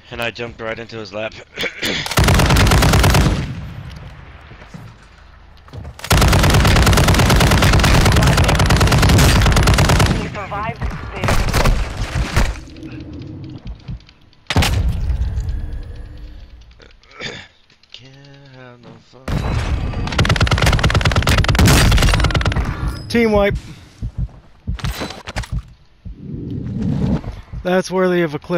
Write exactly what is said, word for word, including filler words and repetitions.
And I jumped right into his lap. You survived this. Can't have no fun. Team wipe. That's worthy of a clip.